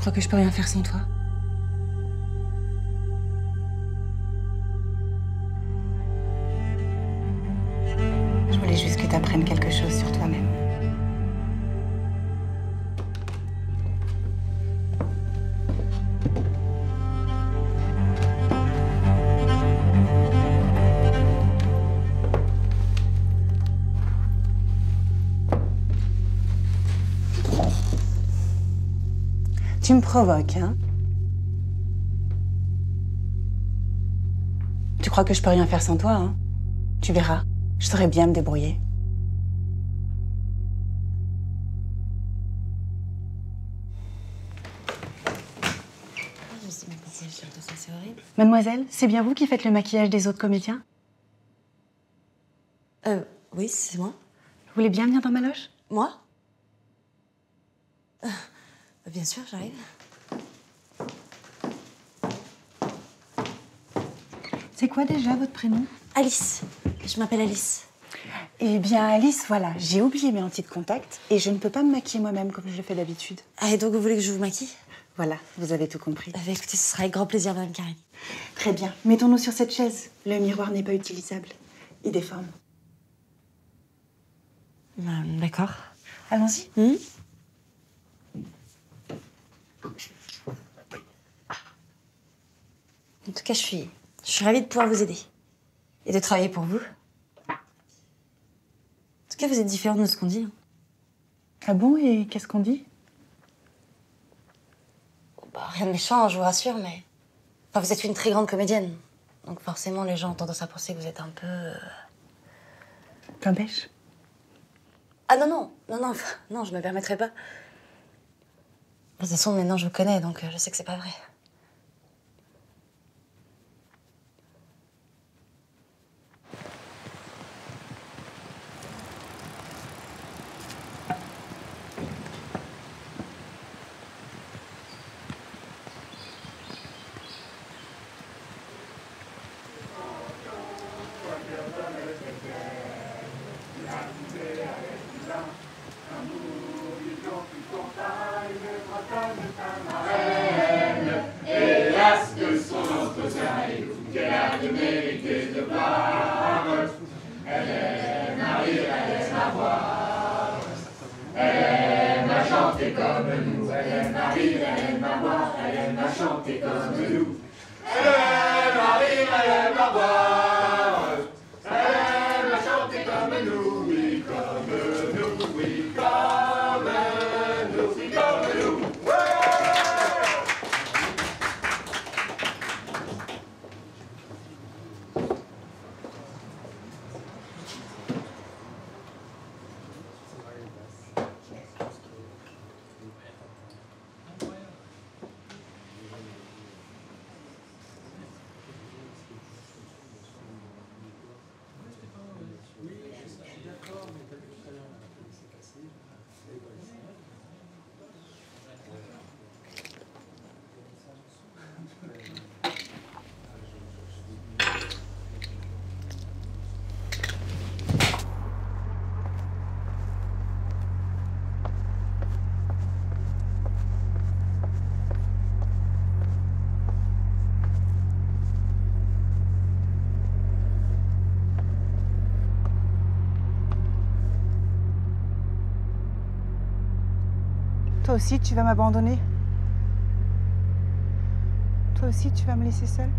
crois que je peux rien faire sans toi? Je voulais juste que tu apprennes quelque chose sur toi-même. Tu me provoques, hein? Tu crois que je peux rien faire sans toi, hein? Tu verras, je saurais bien me débrouiller. C'est horrible. Mademoiselle, c'est bien vous qui faites le maquillage des autres comédiens? Oui, c'est moi. Vous voulez bien venir dans ma loge? Moi? Bien sûr, j'arrive. C'est quoi déjà votre prénom? Alice. Je m'appelle Alice. Eh bien, Alice, voilà, j'ai oublié mes lentilles de contact et je ne peux pas me maquiller moi-même comme je le fais d'habitude. Ah, et donc vous voulez que je vous maquille? Voilà, vous avez tout compris. Bah, écoutez, ce sera avec grand plaisir, Madame Karine. Très bien, mettons-nous sur cette chaise. Le miroir n'est pas utilisable. Il déforme. D'accord. Allons-y. En tout cas, je suis ravie de pouvoir vous aider. Et de travailler pour vous. En tout cas, vous êtes différente de ce qu'on dit. Ah bon, et qu'est-ce qu'on dit? Bah, rien de méchant, je vous rassure, mais... Enfin, vous êtes une très grande comédienne. Donc forcément, les gens ont tendance à penser que vous êtes un peu... Plein pêche? Ah non, je me permettrai pas. De toute façon, maintenant, je vous connais, donc je sais que c'est pas vrai. Toi aussi, tu vas m'abandonner? Toi aussi, tu vas me laisser seule?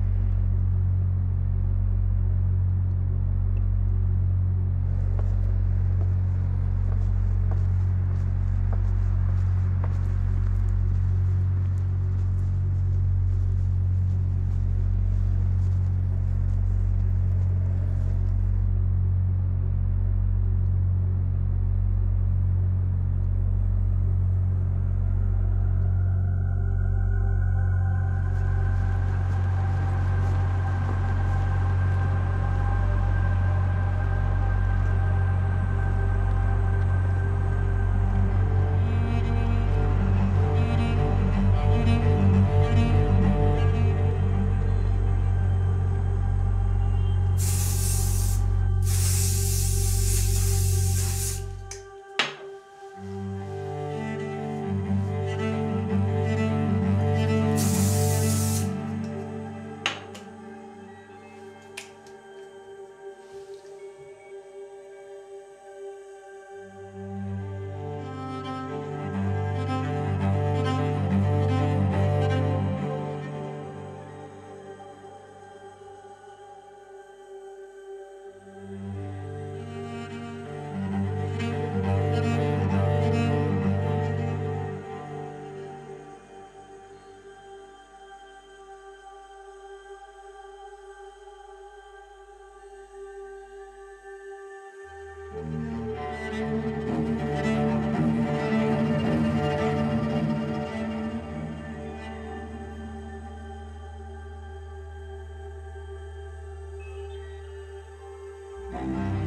Au